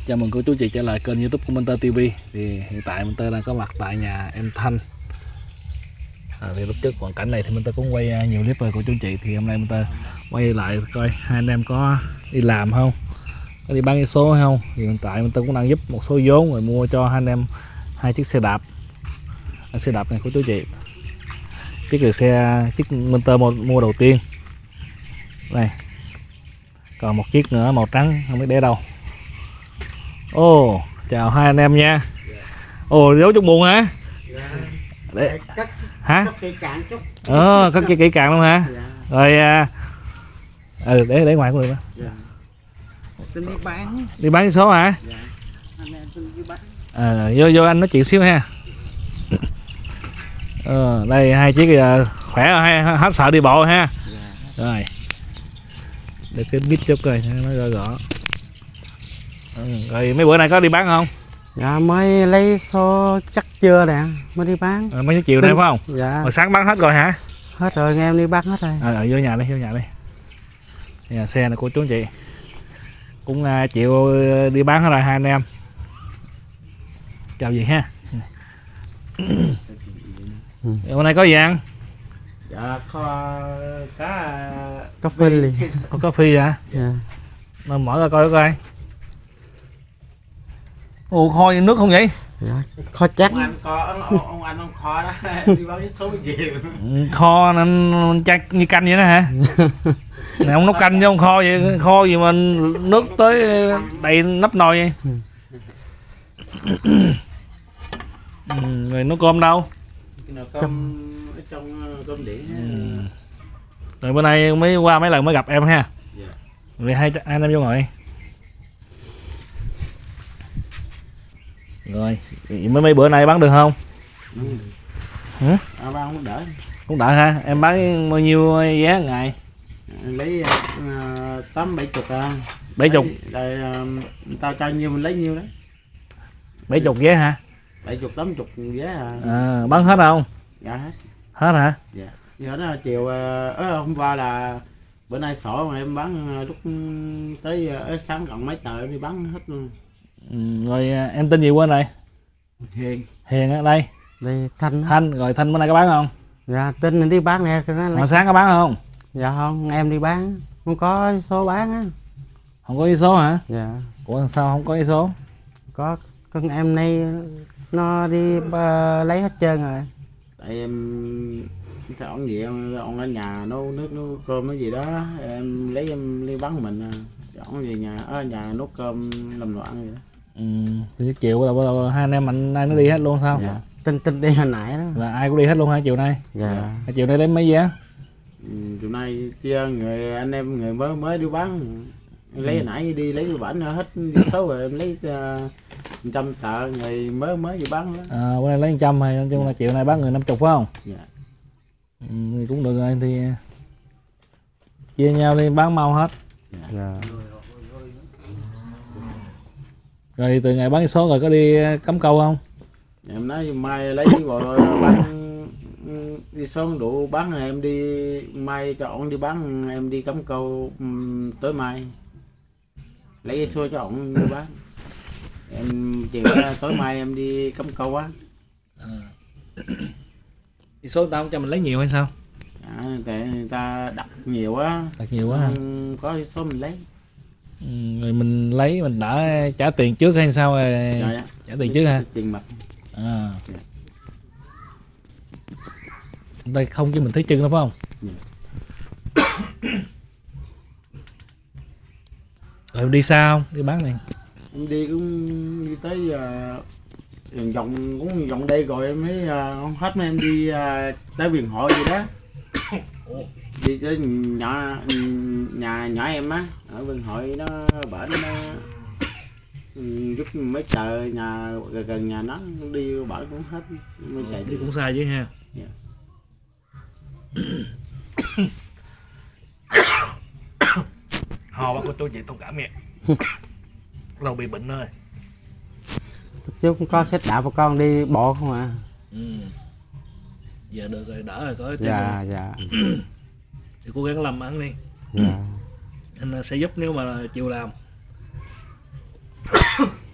Chào mừng cô chú chị trở lại kênh YouTube của Mentor TV. Thì hiện tại Mentor đang có mặt tại nhà em Thanh. Thì lúc trước hoàn cảnh này thì Mentor cũng quay nhiều clip rồi cô chú chị. Thì hôm nay Mentor quay lại coi hai anh em có đi làm không, có đi bán vé số hay không. Thì hiện tại Mentor cũng đang giúp một số vốn rồi mua cho hai anh em hai chiếc xe đạp. Xe đạp này cô chú chị, chiếc Mentor mua đầu tiên đây, còn một chiếc nữa màu trắng không biết để đâu. Ồ, chào hai anh em nha. Ồ, giấu trong buồng hả? Để hả? Cất kỹ càng luôn hả? Rồi để ngoài của người đó. Đi bán số hả? Vô anh nói chuyện xíu ha. Đây hai chiếc khỏe rồi, hết sợ đi bộ ha. Rồi để cái mic cho coi nó rõ. Rồi mấy bữa nay có đi bán không? Dạ mới lấy số chắc chưa nè, mới đi bán. Mấy chiều nay phải không? Dạ. Mà sáng bán hết rồi hả? Hết rồi, nghe em đi bán hết rồi. Vô nhà đi, Nhà xe này cô chú anh chị cũng chịu đi bán hết rồi hai anh em. Chào gì ha. Hôm nay có gì ăn? Dạ có cá cà phê liền. Có cà phê hả? Dạ. Mà mở ra coi coi. Ồ, kho nước không vậy? Dạ. Kho chắc. Ông anh ông kho đó đi bán cái số gì. Kho nên chắc như canh vậy đó hả? Này ông nấu canh chứ ông kho vậy, kho gì mà nước tới đầy nắp nồi vậy? Rồi nấu cơm đâu? Trong cơm điện. Rồi bữa nay mới qua mấy lần mới gặp em ha. Dạ. Rồi hai anh em vô ngồi. Rồi, mấy bữa nay bán được không? Hả? Bán cũng đỡ. Cũng đỡ ha. Em bán bao nhiêu giá ngày? Lấy 8-70 à. 70. Đây người ta cho nhiêu mình lấy nhiêu đấy. 70 vé hả? 70-80 vé à. Bán hết không? Dạ hết. Hết hả? Dạ. Giờ nó chiều hôm qua là bữa nay sổ mà em bán lúc tới sáng còn mấy tờ em đi bán hết luôn. Rồi em tên gì quên rồi? Hiền ở đây. Đây Thanh. Rồi Thanh bữa nay có bán không? Dạ tin đi bán nè. Hồi sáng có bán không? Dạ không, em đi bán. Không có số bán á. Không có vé số hả? Dạ. Ủa sao không có vé số? Có con em nay nó đi lấy hết trơn rồi. Tại em ông gì ông ở nhà nấu nước nấu cơm cái gì đó em lấy em đi bán mình ông về nhà ở nhà nấu cơm làm đồ ăn vậy đó. Thì chiều bắt đầu hai anh em mạnh nay nó đi hết luôn sao? Dạ. Tin đi hồi nãy đó. Là ai cũng đi hết luôn hả chiều nay? Dạ. Chiều nay lấy mấy vé? Chiều nay kia người anh em người mới đi bán lấy hồi nãy đi lấy bảnh hết số rồi em lấy 100 tờ người mới đi bán đó. Bữa nay lấy 100 hay nói chung là chiều nay bán người 50 phải không? Dạ. Thì cũng được rồi thì chia nhau đi bán mau hết. Dạ. Rồi từ ngày bán số rồi có đi cắm câu không? Em nói mai lấy rồi bán đi số đủ bán rồi em đi mai cho ổng đi bán em đi cắm câu tới mai lấy số cho ổng đi bán em chiều tối mai em đi cắm câu á. Đi số tao không cho mình lấy nhiều hay sao? Tại người ta đặt nhiều á. Đặt nhiều quá hả? Có số mình lấy. Rồi mình lấy mình đã trả tiền trước hay sao rồi? Dạ. Trả tiền trước hả? Tiền mặt. Dạ. Đây không chứ mình thấy chân đó phải không? Dạ. Rồi đi xa không? Đi bán này. Em đi cũng đi tới vòng cũng vòng đây rồi em mới hết mấy em đi tới Viền Hội gì đó. Đi tới nhà nhỏ em á ở Viền Hội nó bển nó giúp mấy tờ nhà gần nhà nó đi bển cũng hết mấy chạy đi cũng xa chứ ha. Yeah. Ho bác cô chú chị thông cảm nha. Lâu bị bệnh rồi. Chứ không có xếp đạp của con đi bộ không à. Giờ được rồi, đỡ rồi có. Dạ. Thì cố gắng làm ăn đi. Dạ. Anh sẽ giúp nếu mà chiều làm.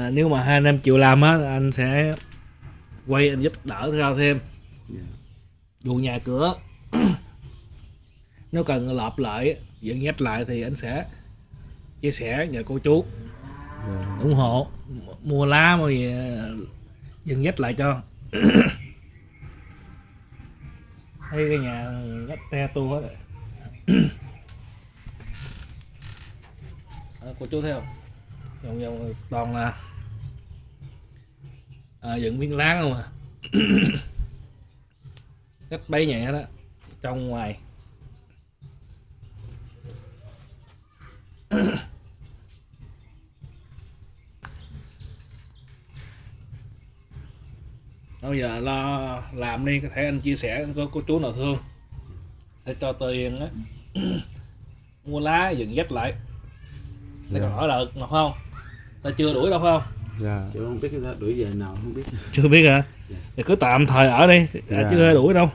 nếu mà hai anh em chịu làm á, anh sẽ quay anh giúp đỡ theo thêm vụ nhà cửa. Nếu cần lợp lại dựng ghép lại thì anh sẽ chia sẻ nhờ cô chú ủng hộ mua lá mua gì dựng ghép lại cho. Thấy cái nhà ghép te tu hết rồi. Cô chú thấy không, vòng vòng toàn là dựng miếng láng không à. Cách bấy nhẹ đó, trong ngoài. Bây giờ lo làm đi, có thể anh chia sẻ có cô chú nào thương sẽ cho tiền á. Mua lá dựng ghép lại để còn ở được mà không, ta chưa đuổi đâu phải không? Dạ. Chứ không biết người ta đuổi về nào không biết. Chưa biết hả? Thì cứ tạm thời ở đi, chưa đuổi đâu.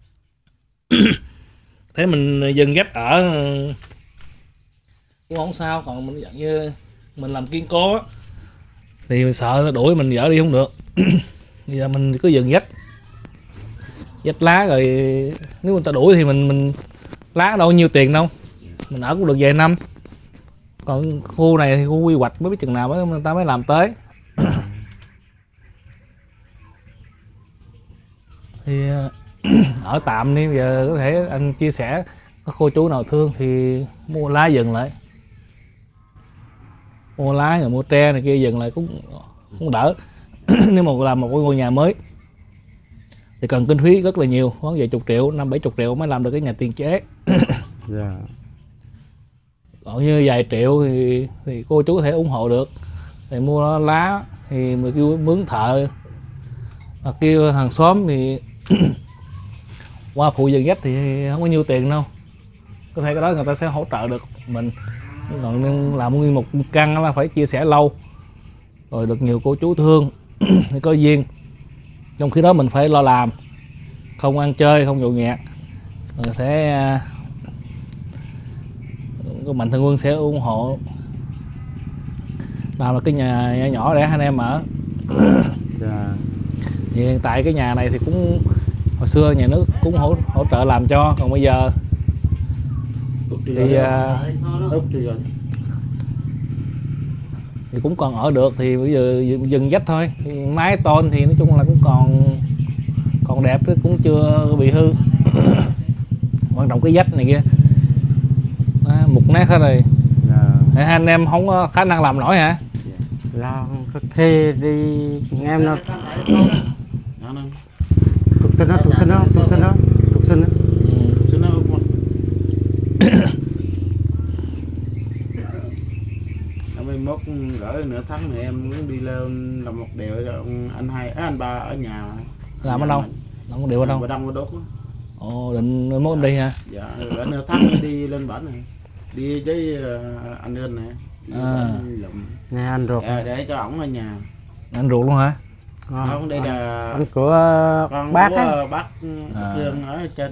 Thế mình dừng ghép ở cũng không sao, còn mình dạng như mình làm kiên cố á thì mình sợ nó đuổi mình dỡ đi không được. Bây giờ mình cứ dừng ghép lá rồi, nếu người ta đuổi thì mình lá đâu nhiêu tiền đâu, mình ở cũng được vài năm. Còn khu này thì khu quy hoạch mới biết chừng nào người ta mới làm tới. Thì ở tạm đi, giờ có thể anh chia sẻ có cô chú nào thương thì mua lá dừng lại, mua lá rồi mua tre này kia dừng lại cũng đỡ. Nếu mà làm một cái ngôi nhà mới thì cần kinh phí rất là nhiều, khoảng vài chục triệu, 50-70 triệu mới làm được cái nhà tiền chế. Dạ. Còn như vài triệu thì cô chú có thể ủng hộ được, thì mua lá thì mình kêu mướn thợ hoặc kêu hàng xóm thì qua phụ giờ ghép thì không có nhiêu tiền đâu, có thể cái đó người ta sẽ hỗ trợ được mình. Còn làm nguyên một căn là phải chia sẻ lâu rồi được nhiều cô chú thương thì có duyên, trong khi đó mình phải lo làm, không ăn chơi không nhậu nhẹt, rồi sẽ có mạnh thường quân sẽ ủng hộ làm là cái nhà nhỏ để hai anh em ở. Dạ. Thì hiện tại cái nhà này thì cũng hồi xưa nhà nước cũng hỗ trợ làm cho, còn bây giờ thì cũng còn ở được, thì bây giờ dừng dách thôi. Thì mái tôn thì nói chung là cũng còn đẹp, cũng chưa bị hư. Quan trọng cái vách này kia mục nát hết rồi. Hai anh em không có khả năng làm nổi hả? Là có khi đi em nó tục sinh đó. Năm mốt gửi nửa tháng này em muốn đi lên làm một điều anh ba ở nhà. Làm ở đâu? Làm một điều ở đâu? Ở Đông ở Đốt. Ồ, định mốt em đi hả? Dạ, gửi nửa tháng đi lên bển này. Đi với anh Ân này. Nghe anh ruột. Để cho ổng ở nhà. Anh ruột luôn hả? Không, đây là anh của con bác của á. bác Dương ở trên.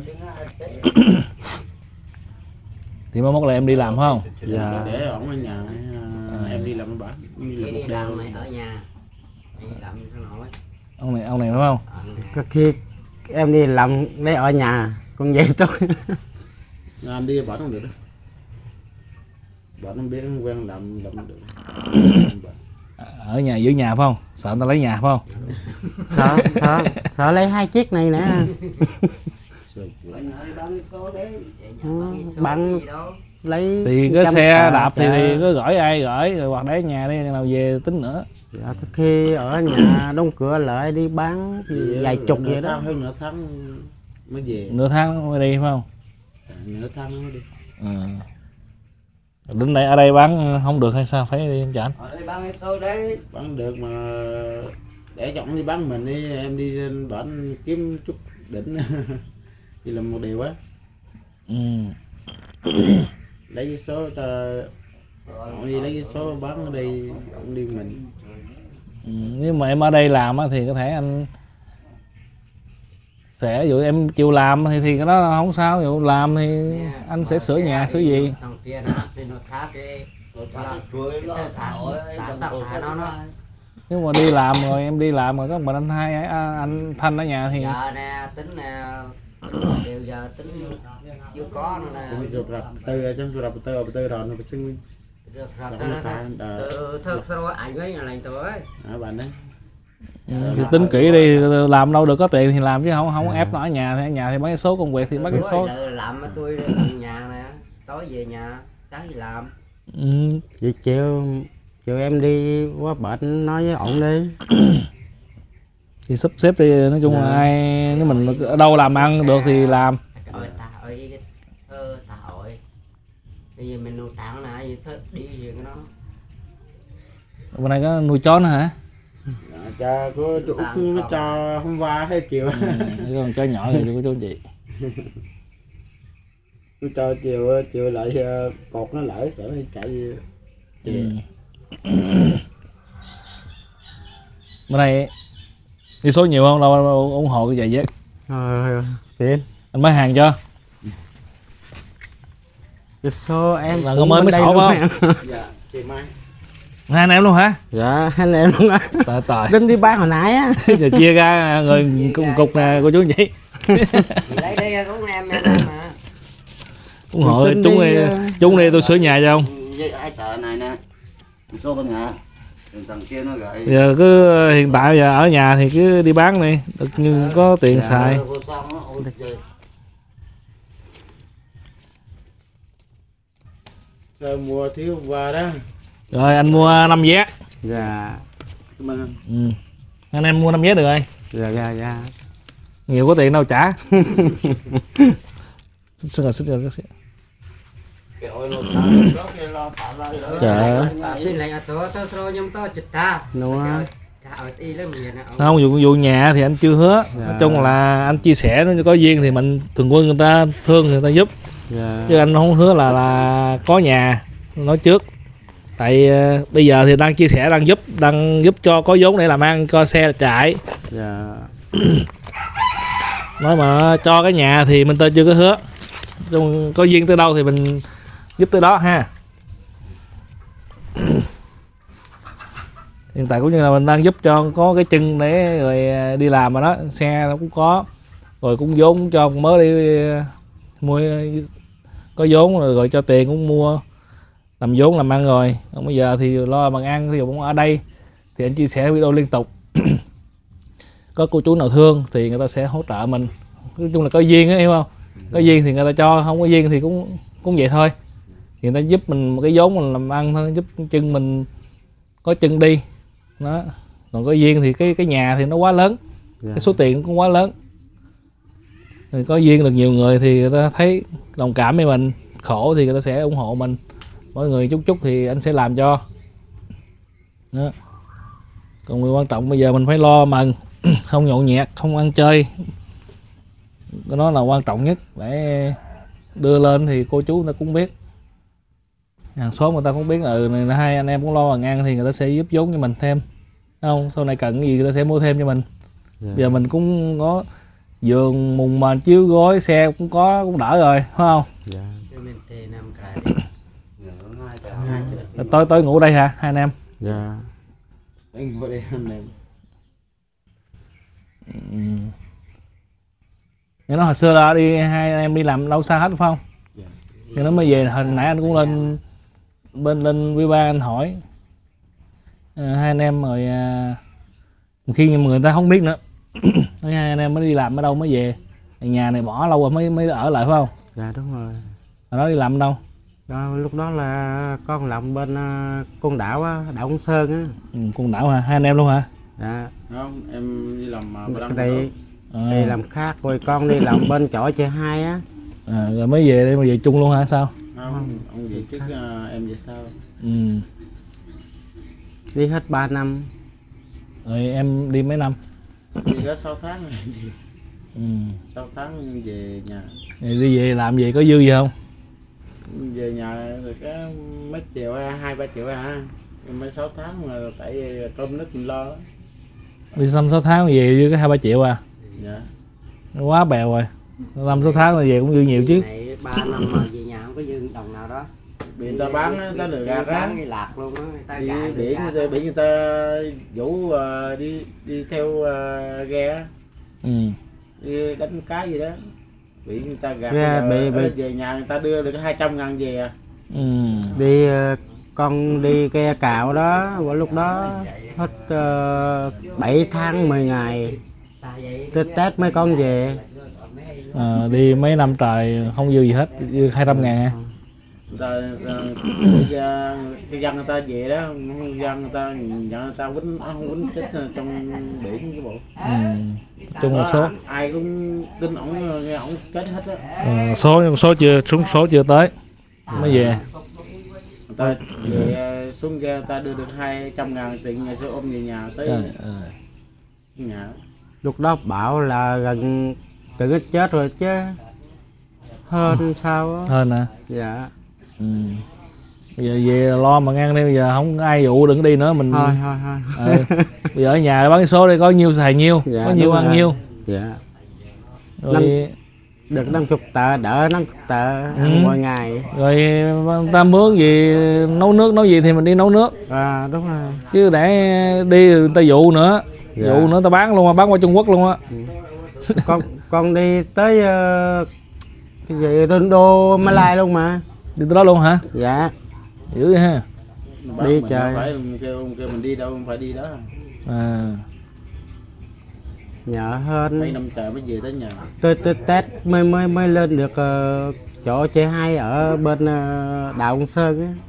Thì mới mốt là em đi làm phải không? Dạ. Để ổng ở nhà, em đi làm ở bển. Đi làm một ở nhà. Làm như thế nào ấy. Ông này phải không? Có khi em đi làm để ở nhà cũng vậy thôi. anh đi bển không được đâu. Bển không biết quen làm được. Ở nhà giữ nhà phải không? Sợ người ta lấy nhà phải không? Sợ lấy 2 chiếc này nè. Bạn lấy thì cái xe đạp thì cứ gửi ai gửi rồi, hoặc để nhà đi nào về tính nữa. Dạ, có khi ở nhà đóng cửa lại đi bán vài chục vậy đó. Hơn nửa tháng mới về. Nửa tháng mới đi phải không? Nửa tháng mới đi. Đến đây ở đây bán không được hay sao phải đi anh Chảnh? Ở đây bán cái xôi đấy. Bán được mà để chọn đi bán mình đi, em đi lên bển kiếm chút đỉnh. Đi làm một điều á. Lấy cái số ông đi lấy cái số bán ở đây, ông đi mình. Nếu mà em ở đây làm thì có thể anh sẽ, ví dụ em chịu làm thì cái đó không sao, ví dụ làm thì anh sẽ sửa nhà sửa gì. Nếu mà đi làm rồi em đi làm rồi có mình anh hai anh Thanh ở nhà thì giờ nè tính nè điều giờ tính chưa có nữa nè Rồi rập từ trong rập từ rồi nó xưng được rồi Rồi, từ thực sao ảnh với nhà lành tôi bạn đấy. thì tính kỹ đi, làm đâu được có tiền thì làm chứ không ép nó ở nhà, thì ở nhà thì mấy số công việc thì mấy cái số làm ở tôi gần nhà nè, tối về nhà sáng đi làm. Vậy chiều em đi qua bệnh nói với ổng đi. thì sắp xếp đi, nói chung là ai nếu mình ở đâu làm ăn được thì làm. Ôi ta ơi ta ơi bây giờ mình nuôi tặng nè gì thôi đi gì cái đó Bên này có nuôi chó nữa hả? Cha có chỗ nó cho hôm qua hay chiều. Cái con chó nhỏ rồi của chú anh chị. Nó cho chiều lại cột nó lỡ sợ nó chạy. Bên này đi số nhiều không, đâu ủng hộ cái giày dép Tiền anh mới hàng cho. cái số em Là cũng mới bên đây sổ luôn phải nè. Dạ, chị Mai. Hai anh em luôn hả? Dạ hai anh em luôn á. Trời Đinh đi bán hồi nãy á. giờ chia ra người cục nè cô chú anh chị. lấy đây cũng em mà Ủng hộ Tin chúng đi, đi, chúng đi tôi sửa nhà cho ông. với ai tờ này nè số bên nhà thằng kia nó gửi Giờ cứ hiện tại giờ ở nhà thì cứ đi bán đi được nhưng có tiền xài. Sao mua thiếu hôm qua đó. Rồi anh mua 5 vé. Dạ Cảm ơn anh. Anh em mua 5 vé được rồi. dạ Nhiều có tiền đâu trả. Xin rồi. Trời ơi. thì lại tôi nhưng tôi chụp ta đúng á. Không, vụ nhà thì anh chưa hứa. Nói chung là anh chia sẻ, nó có duyên thì mình thường quân người ta thương người ta giúp. Dạ. Chứ anh không hứa là có nhà nói trước. Tại bây giờ thì đang chia sẻ, đang giúp cho có vốn để làm ăn, cho xe chạy. Dạ. Nói mà cho cái nhà thì mình tên chưa có hứa. Chung có duyên tới đâu thì mình giúp tới đó ha. Hiện tại cũng như là mình đang giúp cho có cái chân để rồi đi làm mà đó, xe nó cũng có, rồi cũng vốn cho mới đi mua, có vốn rồi cho tiền cũng mua, làm vốn làm ăn rồi. Còn bây giờ thì lo bằng ăn thì cũng ở đây thì anh chia sẻ video liên tục. Có cô chú nào thương thì người ta sẽ hỗ trợ mình. Nói chung là có duyên á, hiểu không? Có duyên thì người ta cho, không có duyên thì cũng vậy thôi. Thì người ta giúp mình một cái vốn mình làm ăn thôi, giúp chân mình có chân đi đó. Còn có duyên thì cái nhà thì nó quá lớn, cái số tiền cũng quá lớn. Rồi có duyên được nhiều người thì người ta thấy đồng cảm với mình, khổ thì người ta sẽ ủng hộ mình. Mỗi người chút thì anh sẽ làm cho đó. Còn điều quan trọng bây giờ mình phải lo mừng, không nhậu nhẹt, không ăn chơi, cái đó là quan trọng nhất để đưa lên thì cô chú người ta cũng biết, hàng xóm người ta cũng biết là này là hai anh em cũng lo bằng ăn thì người ta sẽ giúp vốn cho mình thêm, không sau này cần cái gì người ta sẽ mua thêm cho mình. Giờ mình cũng có giường mùng mền chiếu gối xe cũng có, cũng đỡ rồi phải không? Tôi ngủ đây hả hai anh em? Dạ. Anh ngồi đây anh em. Nghe nói hồi xưa là đi hai anh em đi làm đâu xa hết phải không? Nhưng nó mới về, hồi nãy anh cũng lên lên quý ba anh hỏi hai anh em rồi khi người ta không biết nữa. Nói hai anh em mới đi làm ở đâu mới về, nhà này bỏ lâu rồi mới ở lại phải không? Dạ đúng rồi. Hồi đó đi làm ở đâu? Đó, lúc đó là con làm bên Côn Đảo á, Đảo Côn Sơn á. Côn Đảo hả? Hai anh em luôn hả? Dạ. Không, em đi làm Đây đi làm khác rồi con đi làm bên chỗ chị hai á. Rồi mới về đây mà về chung luôn hả sao? Không, ông về trước em về sau. Đi hết 3 năm. Rồi em đi mấy năm? Đi có 6 tháng rồi. 6 tháng về nhà. Rồi đi về làm gì có dư gì không? Về nhà rồi có mấy triệu, 2-3 triệu à. Mấy 6 tháng mà tại vì cơm nước mình lo đó. Đi 5-6 tháng về dư có 2-3 triệu à? Dạ. Quá bèo rồi. 5-6 tháng là về cũng dư nhiều chứ. 3 năm mà về nhà không có dư đồng nào đó. bị người ta bán á, ta được gạt á, bán đi lạc luôn á, người ta đi gạt bị người ta vũ đi theo ghe á, đi đánh cá gì đó, bị người ta gạt. Về nhà người ta đưa được 200.000 về à. Đi con đi ke cạo đó, vào lúc đó hết 7 tháng 10 ngày Tết mấy con về. Đi mấy năm trời không dư gì hết, dư 200.000 hả? Người ta cái dân người ta về đó, dân người ta nhận người ta quýnh chết trong biển cái bộ. Chung là số ai cũng tin ổng, nghe ổng chết hết á. Số chưa tới mới về. Người ta về xuống ghe, người ta đưa được 200.000 tiền, ngày sau ôm về nhà tới nhà. Lúc đó bảo là gần tự chết rồi chứ hơn sao á. Hơn hả? Dạ. Bây giờ về lo mà ngang đi, bây giờ không ai dụ đừng đi nữa mình. Thôi. Bây giờ ở nhà bán số đây có nhiêu xài nhiêu, Dạ, có nhiêu ăn rồi. nhiêu. Dạ. Rồi Được 50 tờ, đỡ 50 tờ ăn mỗi ngày. rồi người ta mướn gì nấu nước nấu gì thì mình đi nấu nước. Đúng rồi. Chứ để đi người ta dụ nữa. Dạ. Dụ nữa ta bán luôn, bán qua Trung Quốc luôn á. Con đi tới cái gì Rondo Malai luôn mà. Đi tới đó luôn hả? Dạ. Dữ vậy ha. Đi Mình trời. không phải kêu mình đi đâu, không phải đi đó. Nhờ hơn Mấy năm trời mới về tới nhà. tới Tết mới lên được chỗ C2 ở bên đảo Ông Sơn á.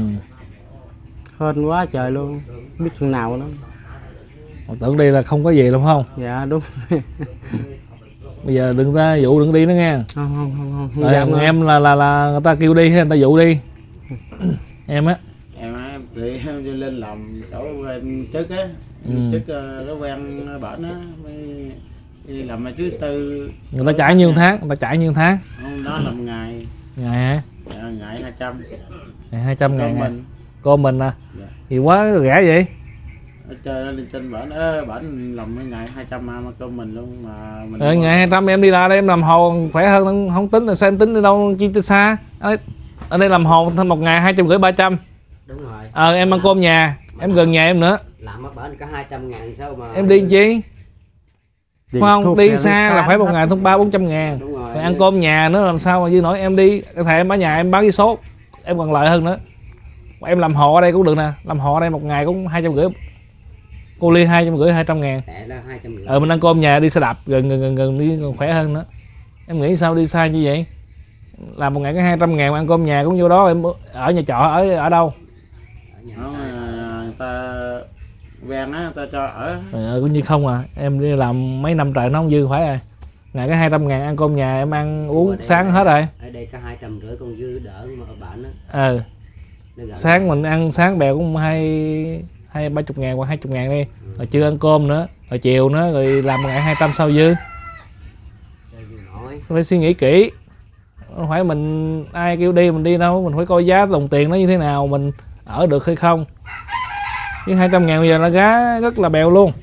Hên quá trời luôn, biết chừng nào nữa. Tưởng đi là không có gì đâu phải không? Dạ đúng. Bây giờ đừng ta dụ đừng đi nữa nghe. Không Em là người ta kêu đi hay người ta dụ đi? Em á. Em thì lên làm chỗ em trước á, trước có quen bển á, mới đi làm ở trước tư. Người ta trả nhiêu tháng? Người ta trả nhiêu tháng? Không, đó là một ngày. Ngày hả? Dạ, ngày 200. Ngày 200.000 Con hả? mình. Con mình à? Dạ. Gì quá rẻ vậy? Ở trên bển bển làm mấy ngày 200 mà con mình luôn mà mình. Ngày 200 em đi ra đây em làm hồ khỏe hơn, không tính là sao em tính đi đâu chi tới xa. Ở đây làm hồ thêm một ngày 250 300. Đúng rồi. Em ăn cơm nhà, em gần nhà em nữa. Làm ở bển có 200.000 sao mà Em đi chi? Không, đi xa là phải một ngày thông 300-400 ngàn. Rồi ăn cơm nhà nữa làm sao mà dư nổi. Em đi, thầy em ở nhà em bán với số, em còn lợi hơn nữa. Em làm hộ ở đây cũng được nè, làm hộ ở đây một ngày cũng 250. Cô ly 250-200 ngàn. Mình ăn cơm nhà đi xe đạp gần đi còn khỏe hơn nữa. Em nghĩ sao đi xa như vậy? Làm một ngày có 200 ngàn ăn cơm nhà cũng vô đó. Em ở nhà trọ ở đâu? Đó, người ta quen á, người ta cho ở. Cũng như không à. Em đi làm mấy năm trời nó không dư phải rồi. Ngày có 200 ngàn ăn cơm nhà em ăn uống sáng hết rồi. Ở đây có 250 con dư đỡ mà ở bển á. Sáng mình ăn sáng bèo cũng 20-30 ngàn hoặc 20 ngàn đi. Rồi chưa ăn cơm nữa, rồi chiều nữa, rồi làm một ngày 200 sao dư. Phải suy nghĩ kỹ. Không phải mình ai kêu đi mình đi đâu, mình phải coi giá đồng tiền nó như thế nào, mình ở được hay không. Chứ 200 ngàn bây giờ là giá rất là bèo luôn.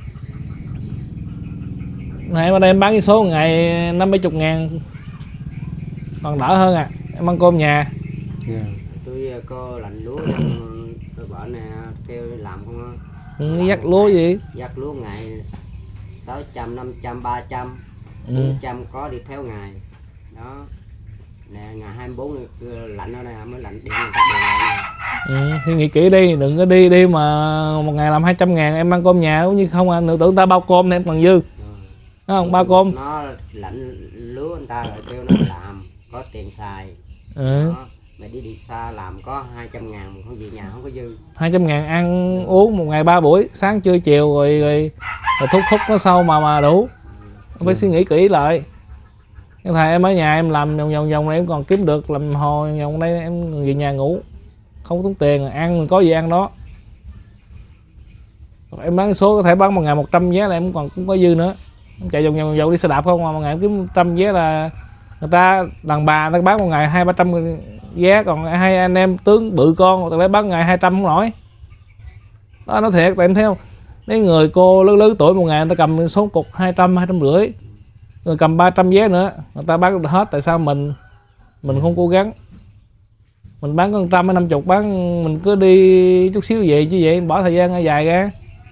Này em ở đây em bán cái số một ngày 50-70 ngàn còn đỡ hơn à. Em ăn cơm nhà. Tôi có lạnh lúa tôi bảo nè kêu làm không á. Dắt lúa gì? Dắt lúa ngày 600, 500, 300, 400 có đi theo ngày. Đó. Nè ngày 24 lạnh ở đây mới lạnh điện người ta nè. Thì nghĩ kỹ đi, đừng có đi mà một ngày làm 200 ngàn em ăn cơm nhà cũng như không à. Nữ tưởng ta bao cơm thì em còn dư. Đúng không? Bao cơm. Nó lạnh lúa người ta rồi kêu nó làm có tiền xài. Đó. Mày đi xa làm có 200 ngàn không về nhà không có dư. 200 ngàn ăn uống một ngày 3 buổi, sáng trưa chiều rồi thúc nó sau mà đủ. Phải suy nghĩ kỹ lại. Cái thầy em ở nhà em làm vòng này em còn kiếm được, làm hồ vòng đây em về nhà ngủ. Không tốn tiền, ăn mình có gì ăn đó. Em bán số có thể bán một ngày 100 vé là em còn cũng có dư nữa. Em chạy vòng đi xe đạp không mà một ngày em kiếm 100 vé là người ta đàn bà người ta bán một ngày 200-300 vé, còn hai anh em tướng bự con người ta lấy bán ngày 200 không nổi. Đó nói thiệt, tại em thấy không? Mấy người cô lớn tuổi một ngày người ta cầm số cục 200, 250, người cầm 300 vé nữa, người ta bán được hết. Tại sao mình không cố gắng, mình bán có 100 hay 50 bán, mình cứ đi chút xíu về chứ vậy bỏ thời gian dài ra.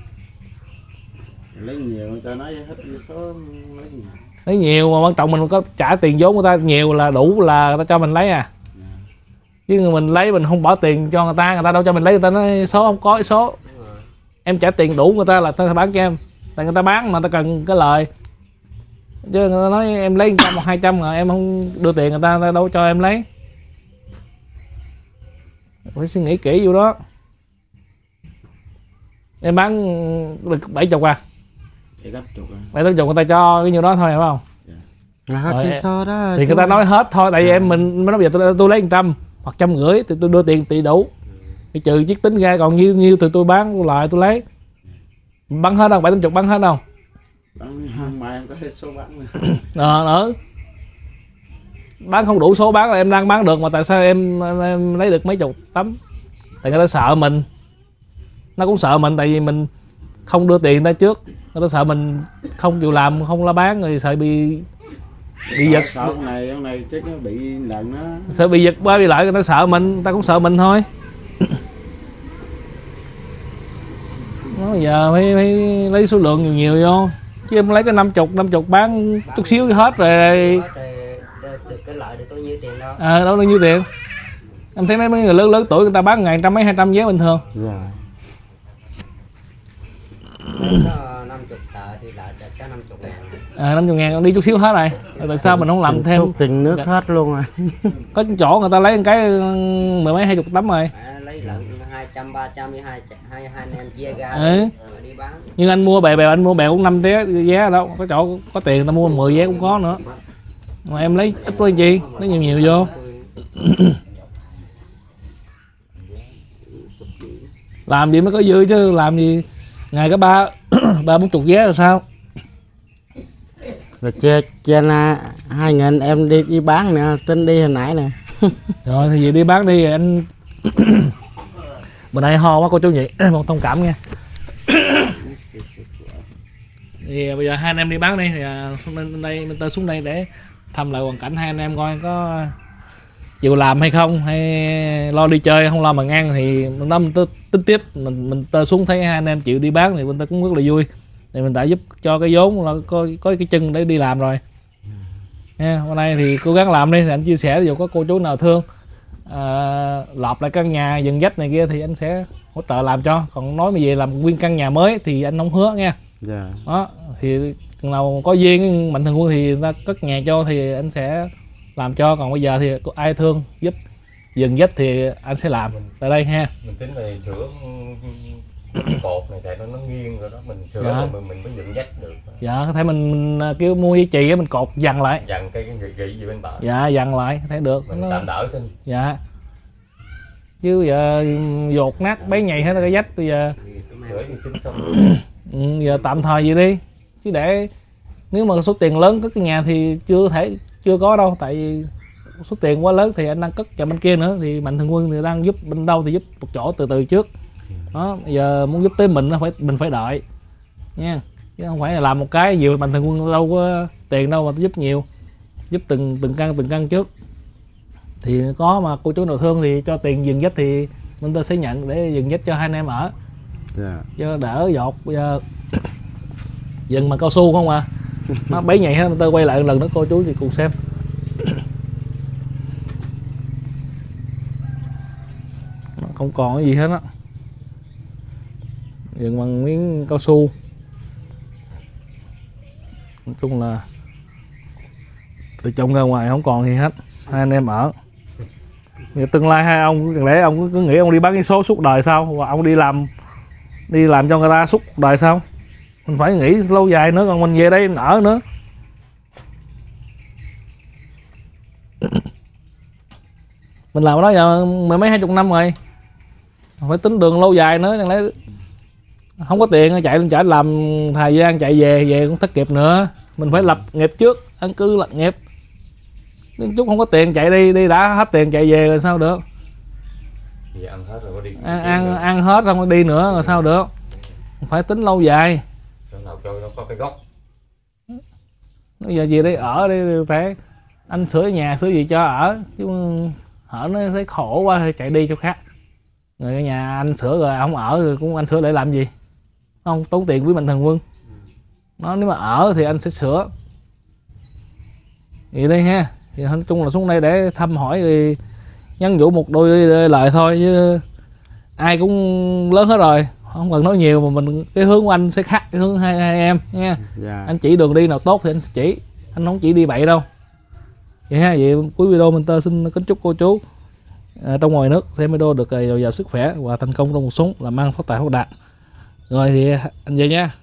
Lấy nhiều người ta nói hết số lấy nhiều. Lấy nhiều mà quan trọng mình có trả tiền vốn người ta nhiều là đủ là người ta cho mình lấy à. Chứ mình lấy mình không bỏ tiền cho người ta đâu cho mình lấy, người ta nói số không có số. Em trả tiền đủ người ta là người ta bán cho em. Tại người ta bán mà người ta cần cái lời. Chứ người ta nói em lấy 100 hoặc 200 mà em không đưa tiền người ta đâu cho em lấy. Phải suy nghĩ kỹ vô đó. Em bán được 70 à? 70 người ta cho cái nhiêu đó thôi phải không? Hết cái số đó Thì người ta nói hết thôi, tại vì em mình nói bây giờ tôi lấy 100 hoặc 150 thì tôi đưa tiền tỷ đủ. Thì trừ chiếc tính ra còn nhiêu thì tôi bán lại tôi lấy. Bán hết không? 780 bán hết không? Bán mà em có hết số bán nữa. Bán không đủ số bán là em đang bán được mà tại sao em lấy được mấy chục tấm? Tại người ta sợ mình. Nó cũng sợ mình tại vì mình không đưa tiền người ta trước. Người ta sợ mình không chịu làm, không la bán rồi sợ bị giật. Sợ ông này chắc nó bị lần đó. Sợ bị giật qua bị lại người ta sợ mình, người ta cũng sợ mình thôi. Nó giờ phải lấy số lượng nhiều nhiều vô. Chứ em lấy cái 50 bán chút xíu hết rồi. Được cái lợi được bao nhiêu tiền đâu. Đâu bao nhiêu tiền. Em thấy mấy người lớn tuổi người ta bán 100 mấy 200 vé bình thường. Rồi. Có 50 tờ thì lợi được có 50.000. 50.000 đi chút xíu hết rồi. Tại sao mình không làm thêm? Tiền nước hết luôn rồi. Có chỗ người ta lấy một cái 10 mấy 20 tấm rồi. Lấy lợn 200 300 với hai anh em chia ra đi bán. Nhưng anh mua bèo anh mua bèo cũng 5 vé đâu. Có chỗ có tiền người ta mua 10 vé cũng có nữa. Mà em lấy ít quá chi, lấy nhiều vô. Làm gì mới có dư chứ làm gì ngày có 30-40 vé rồi sao? Rồi trên 2.000 em đi bán nè, tính đi hồi nãy nè. Rồi thì vậy đi bán đi anh. Bữa nay ho quá cô chú nhỉ, một thông cảm nha. Thì bây giờ hai anh em đi bán đi thì mình tới xuống đây để thăm lại hoàn cảnh hai anh em coi có chịu làm hay không, hay lo đi chơi không lo mà ăn thì nó mình tính tiếp mình tơ xuống thấy hai anh em chịu đi bán thì mình ta cũng rất là vui, thì mình đã giúp cho cái vốn là có cái chân để đi làm rồi nha. Hôm nay thì cố gắng làm đi, thì anh chia sẻ ví dụ có cô chú nào thương lọp lại căn nhà dần dách này kia thì anh sẽ hỗ trợ làm cho, còn nói mà về làm nguyên căn nhà mới thì anh không hứa nha. Đó thì nào có duyên Mạnh Thường Quân thì người ta cất nhà cho thì anh sẽ làm cho, còn bây giờ thì có ai thương giúp dần dách thì anh sẽ làm tại đây ha. Mình tính về sửa cột này tại nó nghiêng rồi đó, mình sửa rồi mình mới dựng dách được. Dạ có thể mình kêu mua dây chì mình cột dằn lại, dằn cái gỉ gì bên bờ. dạ dằn lại thấy được, mình tạm đỡ xin. dạ chứ giờ dột nát bấy nhầy hết cái vách bây giờ sửa thì xin xong. giờ tạm thời vậy đi, chứ để nếu mà số tiền lớn cất cái nhà thì chưa có đâu, tại vì số tiền quá lớn thì anh đang cất cho bên kia nữa, thì Mạnh Thường Quân thì đang giúp bên đâu thì giúp một chỗ từ từ trước đó. Bây giờ muốn giúp tới mình mình phải đợi nha, chứ không phải là làm một cái nhiều. Mạnh Thường Quân đâu có tiền đâu mà giúp nhiều, giúp từng căn trước thì có, mà cô chú nào thương thì cho tiền dừng dách thì mình ta sẽ nhận để dừng dách cho hai anh em ở, cho đỡ dột. Bây giờ dừng mà cao su không à, nó bấy nhảy hết. Mình ta quay lại một lần nữa cô chú thì cùng xem. Không còn cái gì hết á, dừng bằng miếng cao su. Nói chung là từ trong ra ngoài không còn gì hết, hai anh em ở. Vì tương lai hai ông chẳng lẽ ông cứ nghĩ ông đi bán cái số suốt đời sao, và ông đi làm cho người ta suốt cuộc đời sao? Mình phải nghĩ lâu dài nữa, còn mình về đây mình ở nữa. Mình làm ở đó giờ mười mấy 20 năm rồi, phải tính đường lâu dài nữa, chẳng lẽ không có tiền chạy làm thời gian chạy về cũng thất nghiệp nữa. Mình phải lập nghiệp trước, an cư lập nghiệp. Chút không có tiền chạy đi đã hết tiền chạy về rồi sao được? Thì ăn hết rồi có đi. Ăn hết xong rồi đi nữa rồi sao được? Phải tính lâu dài. Chỗ nào cho nó có cái gốc. Bây giờ về đây ở đi phải anh sửa nhà sửa gì cho ở chứ hở nó thấy khổ quá thì chạy đi chỗ khác. Rồi cái nhà anh sửa rồi không ở rồi cũng anh sửa để làm gì, không tốn tiền với Mạnh Thường Quân. Nó nếu mà ở thì anh sẽ sửa vậy đây ha. Thì nói chung là xuống đây để thăm hỏi rồi nhắn nhủ một đôi lời thôi, chứ ai cũng lớn hết rồi, không cần nói nhiều, mà mình cái hướng của anh sẽ khác cái hướng hai em nha. Dạ. Anh chỉ đường đi nào tốt thì anh sẽ chỉ, anh không chỉ đi bậy đâu. Vậy ha, vậy cuối video mình tơ xin kính chúc cô chú trong ngoài nước xem video được dồi dào sức khỏe và thành công trong cuộc sống, làm ăn phát tài phát đạt. Rồi thì anh về nha.